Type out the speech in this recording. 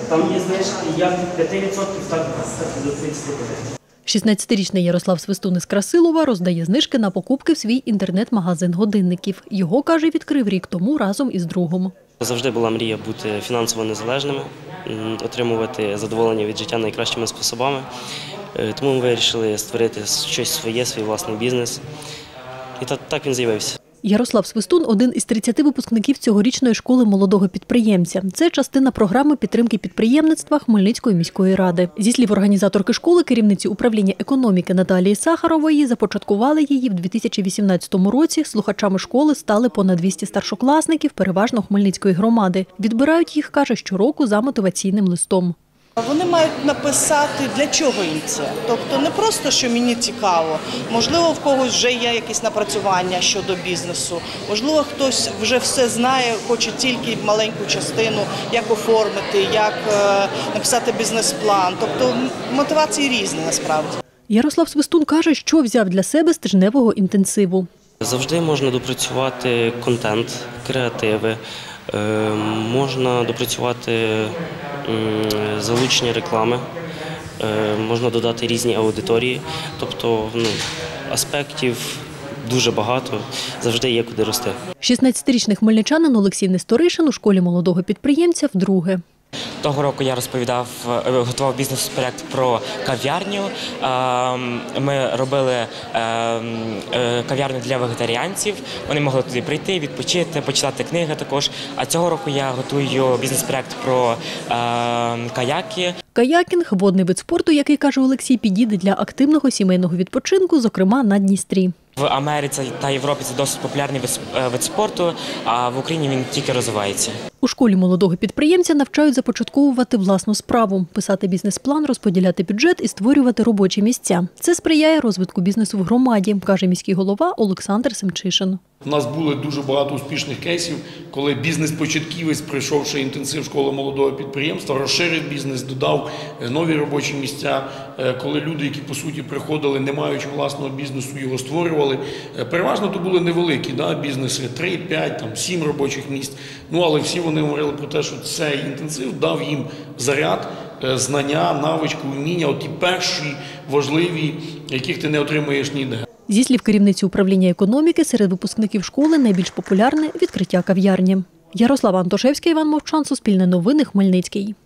Там є знижки як від 5%, так і до 35%. 16-річний Ярослав Свистун із Красилова роздає знижки на покупки в свій інтернет-магазин годинників. Його, каже, відкрив рік тому разом із другом. Завжди була мрія бути фінансово незалежними, отримувати задоволення від життя найкращими способами. Тому ми вирішили створити щось своє, свій власний бізнес. І так він з'явився. Ярослав Свистун – один із 30 випускників цьогорічної школи молодого підприємця. Це частина програми підтримки підприємництва Хмельницької міської ради. Зі слів організаторки школи, керівниці управління економіки Наталії Сахарової, започаткували її в 2018 році. Слухачами школи стали понад 200 старшокласників, переважно Хмельницької громади. Відбирають їх, каже, щороку за мотиваційним листом. Вони мають написати, для чого їм це. Тобто не просто, що мені цікаво, можливо, в когось вже є якісь напрацювання щодо бізнесу, можливо, хтось вже все знає, хоче тільки маленьку частину, як оформити, як написати бізнес-план. Тобто мотивації різні насправді. Ярослав Свистун каже, що взяв для себе з тижневого інтенсиву. Завжди можна допрацювати контент, креативи, можна допрацювати залучення реклами, можна додати різні аудиторії, тобто аспектів дуже багато, завжди є куди рости. 16-річний хмельничанин Олексій Несторишин у школі молодого підприємця вдруге. Того року я готував бізнес-проєкт про кав'ярню. Ми робили кав'ярню для вегетаріанців. Вони могли туди прийти, відпочити, почитати книги також. А цього року я готую бізнес-проєкт про каяки. Каякінг – водний вид спорту, який, каже Олексій, підійде для активного сімейного відпочинку, зокрема на Дністрі. В Америці та Європі це досить популярний вид спорту, а в Україні він тільки розвивається. У школі молодого підприємця навчають започатковувати власну справу, писати бізнес-план, розподіляти бюджет і створювати робочі місця. Це сприяє розвитку бізнесу в громаді, каже міський голова Олександр Семчишин. У нас було дуже багато успішних кейсів, коли бізнес-початківець, пройшовши інтенсив школи молодого підприємства, розширив бізнес, додав нові робочі місця, коли люди, які по суті приходили, не маючи власного бізнесу, його створювали. Переважно то були невеликі бізнеси, 3, 5, 7 робочих місць. Але всі вони говорили про те, що цей інтенсив дав їм заряд, знання, навичку, вміння, ті перші важливі, яких ти не отримаєш ніде. Зі слів керівниці управління економіки, серед випускників школи найбільш популярне – відкриття кав'ярні. Ярослава Антошевська, Іван Мовчан, Суспільне новини, Хмельницький.